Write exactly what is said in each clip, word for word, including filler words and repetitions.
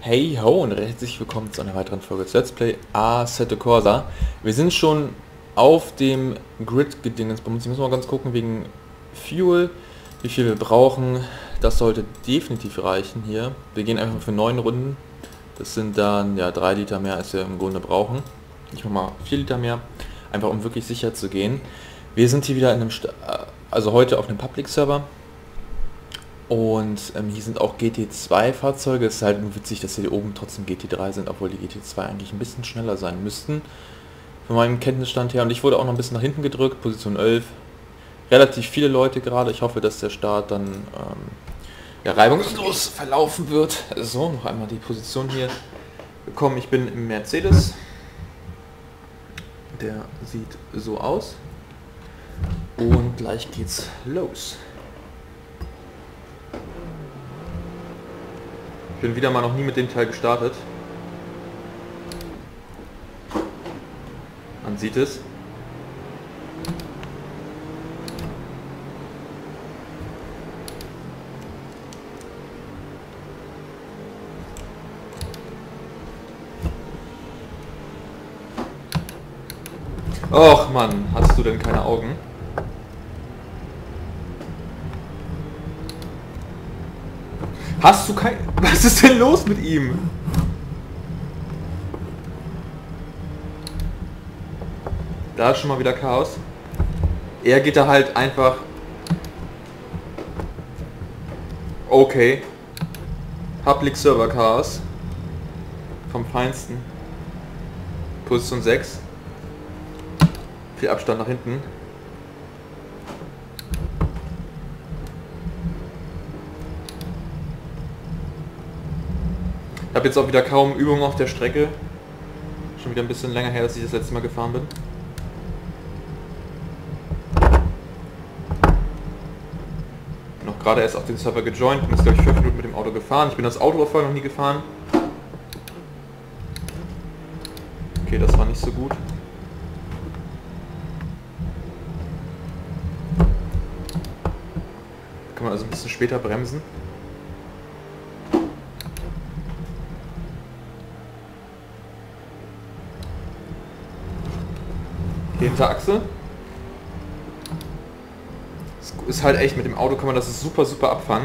Hey ho und herzlich willkommen zu einer weiteren Folge des Let's Play Assetto Corsa. Wir sind schon auf dem Grid gedingensbums. Ich muss mal ganz gucken wegen Fuel, wie viel wir brauchen. Das sollte definitiv reichen hier. Wir gehen einfach für neun Runden. Das sind dann ja drei Liter mehr, als wir im Grunde brauchen. Ich mache mal vier Liter mehr, einfach um wirklich sicher zu gehen. Wir sind hier wieder in einem, St also heute auf einem Public Server. Und ähm, hier sind auch G T zwei Fahrzeuge. Es ist halt nur witzig, dass hier oben trotzdem G T drei sind, obwohl die G T zwei eigentlich ein bisschen schneller sein müssten. Von meinem Kenntnisstand her. Und ich wurde auch noch ein bisschen nach hinten gedrückt, Position elf. Relativ viele Leute gerade. Ich hoffe, dass der Start dann ähm, ja, reibungslos verlaufen wird. So, noch einmal die Position hier bekommen. Ich bin im Mercedes. Der sieht so aus. Und gleich geht's los. Ich bin wieder mal noch nie mit dem Teil gestartet. Man sieht es. Och Mann, hast du denn keine Augen? Hast du kein... Was ist denn los mit ihm? Da ist schon mal wieder Chaos. Er geht da halt einfach... Okay. Public Server Chaos. Vom Feinsten. Position sechs. Viel Abstand nach hinten. Ich habe jetzt auch wieder kaum Übung auf der Strecke. Schon wieder ein bisschen länger her, dass ich das letzte Mal gefahren bin. Noch gerade erst auf den Server gejoint, bin jetzt glaube ich fünf Minuten mit dem Auto gefahren. Ich bin das Auto vorher noch nie gefahren. Okay, das war nicht so gut. Kann man also ein bisschen später bremsen. Hinterachse. Ist halt echt, mit dem Auto kann man das super, super abfangen.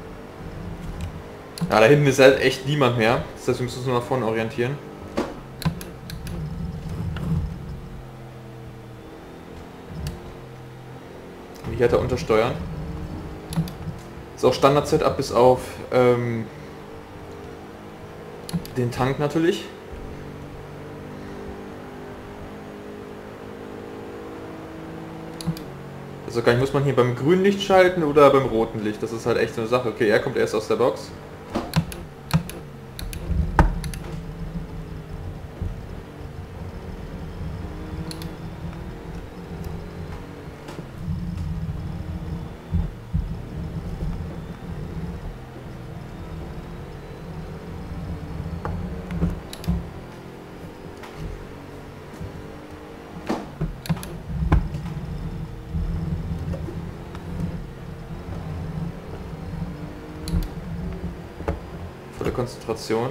Ja, da hinten ist halt echt niemand mehr. Das heißt, wir müssen uns nur nach vorne orientieren. Hier hat er untersteuern. Ist auch Standard-Setup bis auf ähm, den Tank natürlich. Also gar nicht, muss man hier beim grünen Licht schalten oder beim roten Licht? Das ist halt echt so eine Sache. Okay, er kommt erst aus der Box. Konzentration.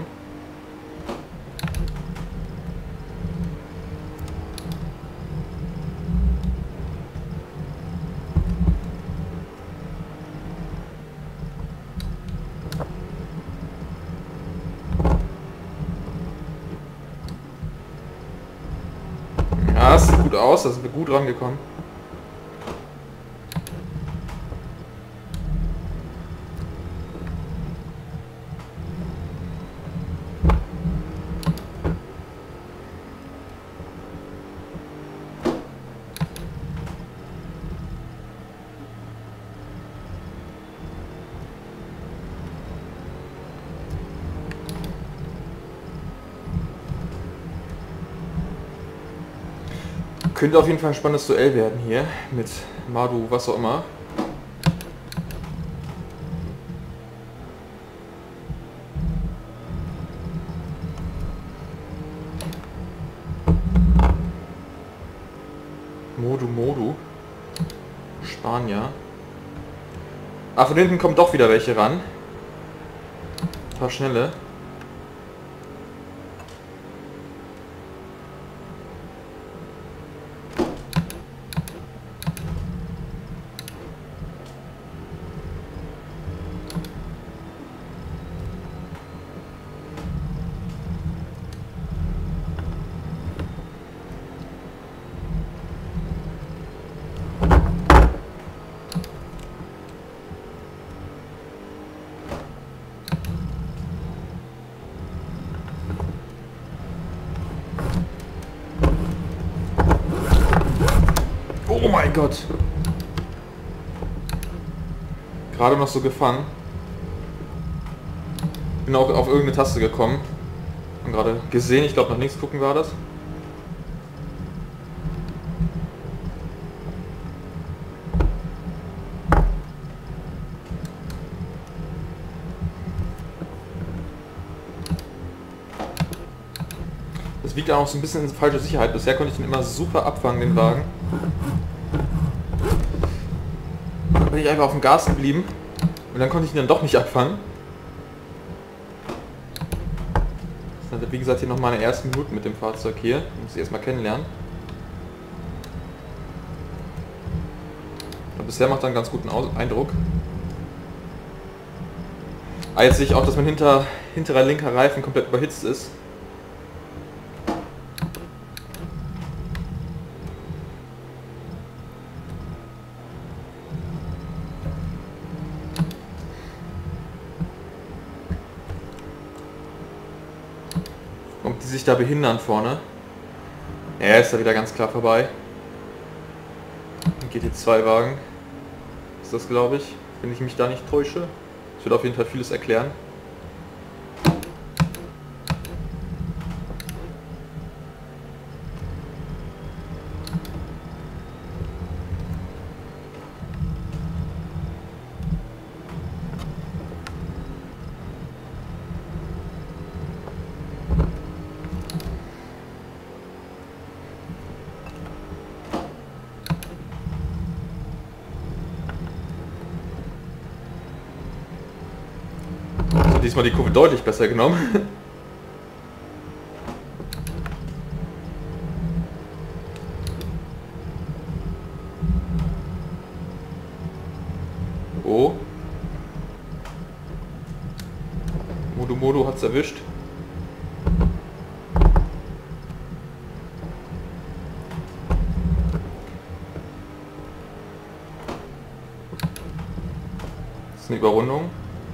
Ja, es sieht gut aus, da sind wir gut rangekommen. Könnte auf jeden Fall ein spannendes Duell werden hier mit Madu, was auch immer. Modu Modu. Spanier. Ah, von hinten kommen doch wieder welche ran. Ein paar schnelle. mein Gott. Gerade noch so gefangen. Bin auch auf irgendeine Taste gekommen. Und gerade gesehen, ich glaube nach links gucken war das. Das wiegt auch so ein bisschen in falsche Sicherheit. Bisher konnte ich ihn immer super abfangen, den Wagen. Dann bin ich einfach auf dem Gas geblieben. Und dann konnte ich ihn dann doch nicht abfangen. Das sind, wie gesagt, hier noch meine ersten Minuten mit dem Fahrzeug hier. Ich muss ich erstmal kennenlernen. Aber bisher macht er einen ganz guten Eindruck. Ah, jetzt sehe ich auch, dass mein hinter, hinterer linker Reifen komplett überhitzt ist. Und die sich da behindern vorne. Er ist da wieder ganz klar vorbei. G T zwei Wagen ist das, glaube ich, wenn ich mich da nicht täusche. Das wird auf jeden Fall vieles erklären. Diesmal die Kurve deutlich besser genommen. Oh. Modo Modo hat's erwischt. Das ist eine Überrundung.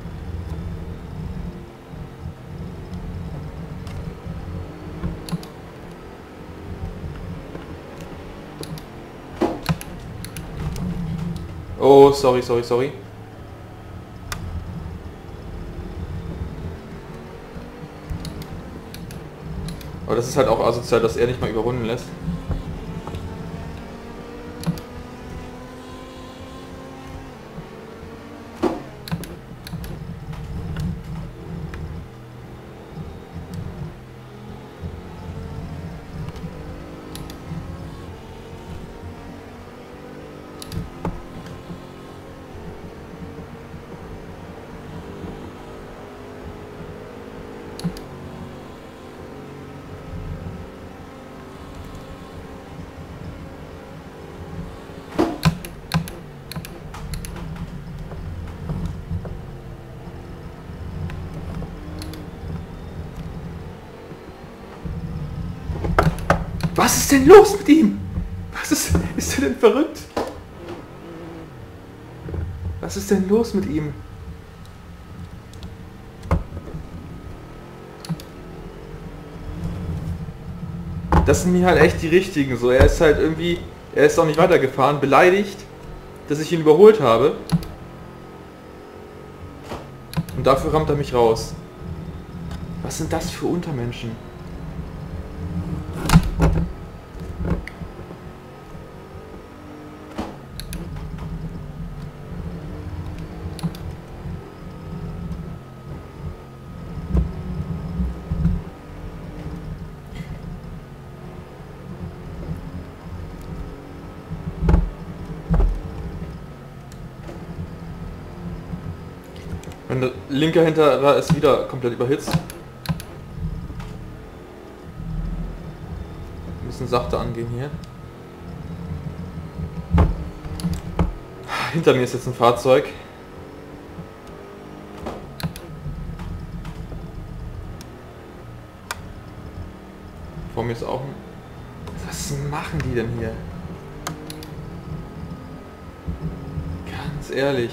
Oh, sorry, sorry, sorry. Aber das ist halt auch asozial, dass er nicht mal überrunden lässt. Was ist denn los mit ihm? Was ist... Ist er denn verrückt? Was ist denn los mit ihm? Das sind hier halt echt die richtigen. So, er ist halt irgendwie... Er ist auch nicht weitergefahren, beleidigt, dass ich ihn überholt habe. Und dafür rammt er mich raus. Was sind das für Untermenschen? Mein linker Hinterer ist wieder komplett überhitzt. Wir müssen sachte angehen hier. Hinter mir ist jetzt ein Fahrzeug. Vor mir ist auch ein... Was machen die denn hier? Ganz ehrlich.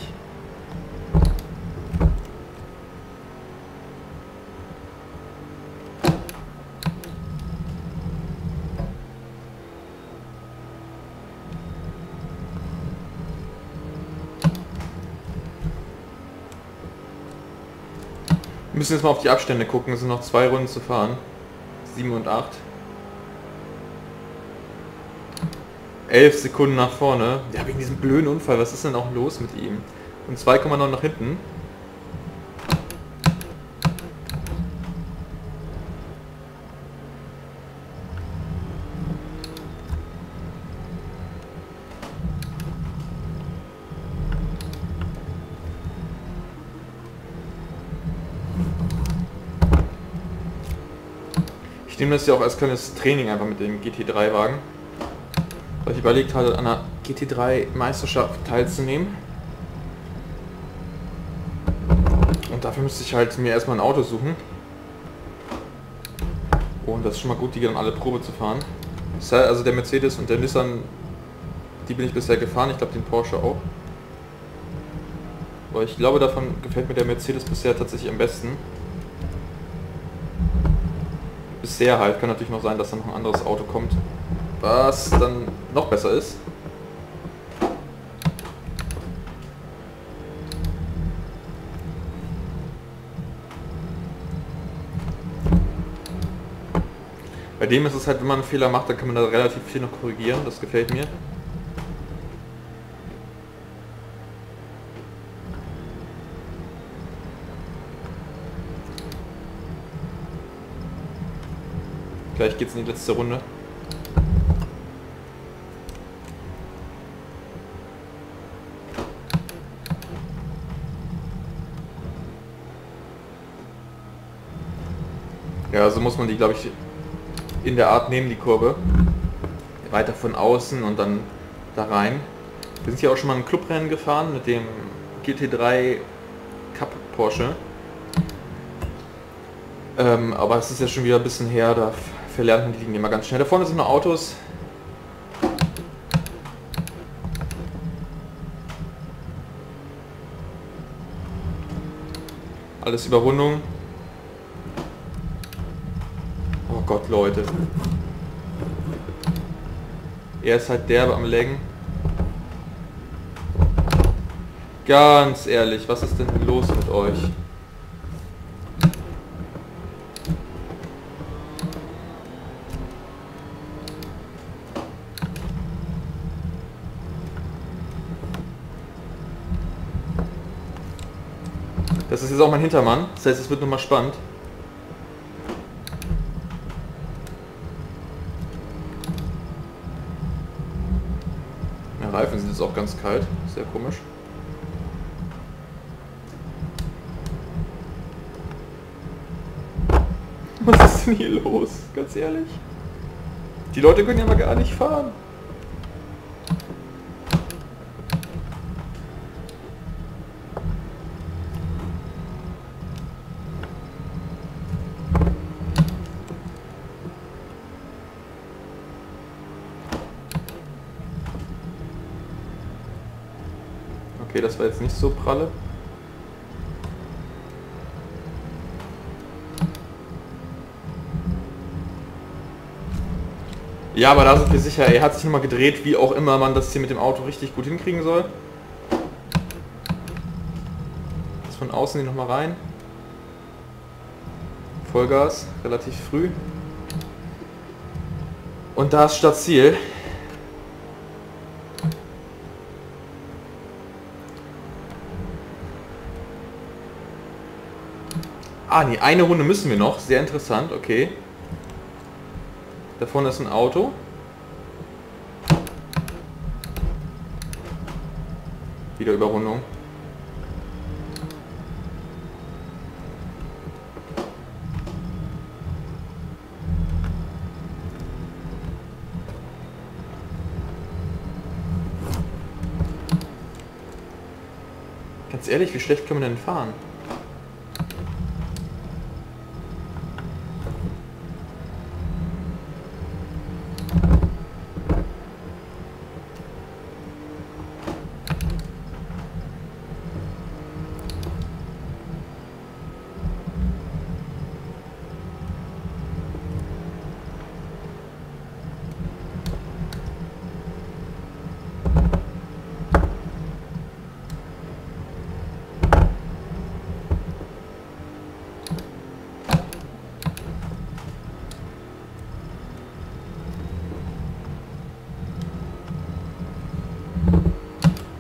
müssen jetzt mal auf die Abstände gucken, es sind noch zwei Runden zu fahren. sieben und acht. elf Sekunden nach vorne. Ja, wegen diesem blöden Unfall, was ist denn auch los mit ihm? Und zwei Komma neun nach hinten. Ich nehme das ja auch als kleines Training einfach mit dem G T drei Wagen. Weil ich überlegt hatte, an einer G T drei Meisterschaft teilzunehmen. Und dafür müsste ich halt mir erstmal ein Auto suchen. Und das ist schon mal gut, die dann alle Probe zu fahren. Also der Mercedes und der Nissan, die bin ich bisher gefahren. Ich glaube den Porsche auch. Aber ich glaube, davon gefällt mir der Mercedes bisher tatsächlich am besten. Bisher halt, kann natürlich noch sein, dass dann noch ein anderes Auto kommt, was dann noch besser ist. Bei dem ist es halt, wenn man einen Fehler macht, dann kann man da relativ viel noch korrigieren, das gefällt mir. Gleich geht's in die letzte Runde. Ja, so muss man die, glaube ich, in der Art nehmen, die Kurve. Weiter von außen und dann da rein. Wir sind hier auch schon mal ein Clubrennen gefahren mit dem G T drei Cup Porsche. Ähm, aber es ist ja schon wieder ein bisschen her, da verlernt man die Linie immer ganz schnell. Da vorne sind noch Autos. Alles Überrundung. Oh Gott, Leute. Er ist halt derbe am Laggen. Ganz ehrlich, was ist denn los mit euch? Das ist jetzt auch mein Hintermann, das heißt, es wird nochmal spannend. Ja, Reifen sind jetzt auch ganz kalt, sehr komisch. Was ist denn hier los, ganz ehrlich? Die Leute können ja mal gar nicht fahren. Okay, das war jetzt nicht so pralle. Ja, aber da sind wir sicher, er hat sich nochmal gedreht, wie auch immer man das hier mit dem Auto richtig gut hinkriegen soll. Jetzt von außen hier nochmal rein. Vollgas, relativ früh. Und da ist Startziel. Ah, nee, eine Runde müssen wir noch. Sehr interessant, okay. Da vorne ist ein Auto. Wieder Überrundung. Ganz ehrlich, wie schlecht können wir denn fahren?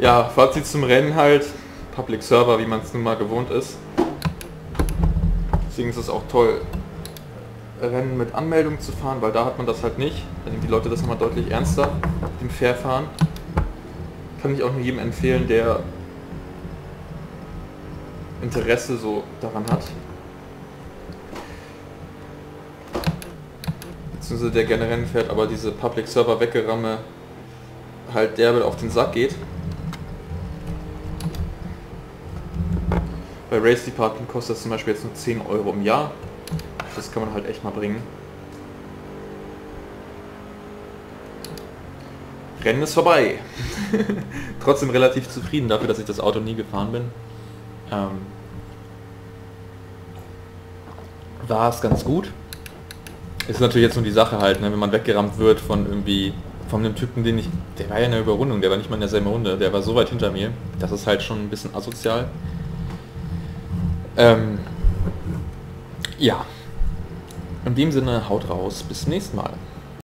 Ja, Fazit zum Rennen halt. Public Server, wie man es nun mal gewohnt ist. Deswegen ist es auch toll, Rennen mit Anmeldung zu fahren, weil da hat man das halt nicht. Da nehmen die Leute das nochmal deutlich ernster, mit dem Fairfahren. Kann ich auch nur jedem empfehlen, der Interesse so daran hat. Beziehungsweise der gerne Rennen fährt, aber diese Public Server Weggeramme halt derbe auf den Sack geht. Bei Race Department kostet das zum Beispiel jetzt nur zehn Euro im Jahr. Das kann man halt echt mal bringen. Rennen ist vorbei. Trotzdem relativ zufrieden dafür, dass ich das Auto nie gefahren bin. Ähm, war es ganz gut. Ist natürlich jetzt nur die Sache halt, ne, wenn man weggerammt wird von irgendwie von einem Typen, den ich, der war ja in der Überrundung, der war nicht mal in derselben Runde, der war so weit hinter mir. Das ist halt schon ein bisschen asozial. Ähm, ja. In dem Sinne, haut raus, bis zum nächsten Mal.